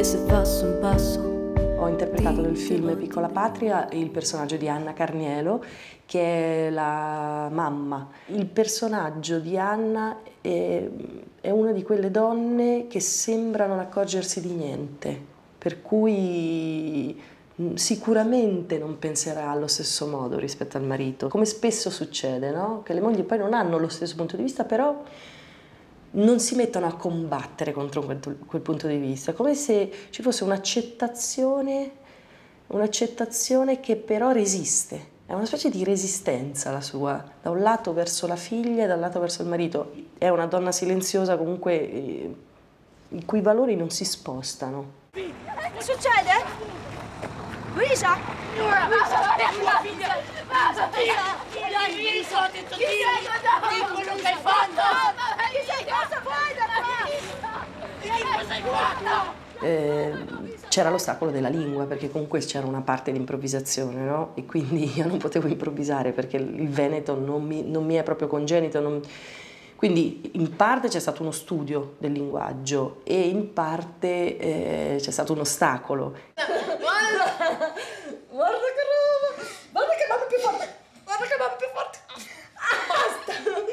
se passo un passo. Ho interpretato nel film Piccola Patria il personaggio di Anna Carnielo, che è la mamma. Il personaggio di Anna è una di quelle donne che sembra non accorgersi di niente, per cui sicuramente non penserà allo stesso modo rispetto al marito, come spesso succede, no? Che le mogli poi non hanno lo stesso punto di vista, però non si mettono a combattere contro quel punto di vista, come se ci fosse un'accettazione che però resiste. È una specie di resistenza la sua, da un lato verso la figlia e dal lato verso il marito. È una donna silenziosa comunque i cui valori non si spostano. Che succede? Luisa? Basta, tua figlia! Basta, vieni, ho detto di quello che hai fatto! Chi sei? Cosa fai da cosa hai fatto? C'era l'ostacolo della lingua, perché comunque c'era una parte di improvvisazione, no? E quindi io non potevo improvvisare perché il veneto non mi è proprio congenito. Quindi in parte c'è stato uno studio del linguaggio e in parte c'è stato un ostacolo. Guarda che roba! Guarda che mamma più forte! Guarda che mamma più forte! Basta!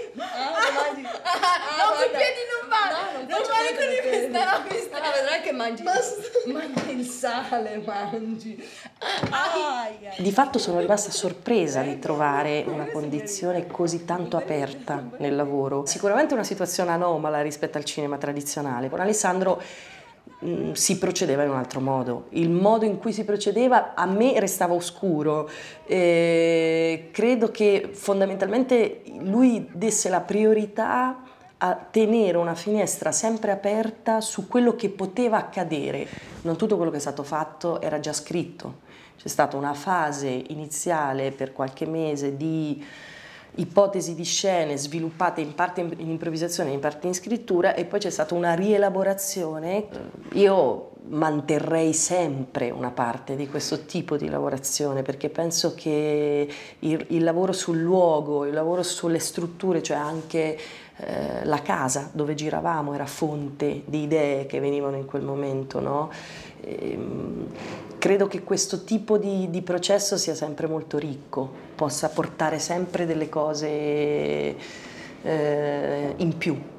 No, con i piedi non vale! Non vale con i piedi! No, vedrai che mangi! Mangi il sale, mangi! Di fatto sono rimasta sorpresa di trovare una condizione così tanto aperta nel lavoro. Sicuramente una situazione anomala rispetto al cinema tradizionale. Con Alessandro si procedeva in un altro modo. Il modo in cui si procedeva a me restava oscuro. Credo che fondamentalmente lui desse la priorità a tenere una finestra sempre aperta su quello che poteva accadere. Non tutto quello che è stato fatto era già scritto. C'è stata una fase iniziale per qualche mese di ipotesi di scene sviluppate in parte in improvvisazione, in parte in scrittura, e poi c'è stata una rielaborazione. Io manterrei sempre una parte di questo tipo di lavorazione, perché penso che il lavoro sul luogo, il lavoro sulle strutture, cioè anche la casa dove giravamo era fonte di idee che venivano in quel momento, no? Credo che questo tipo di processo sia sempre molto ricco, possa portare sempre delle cose in più.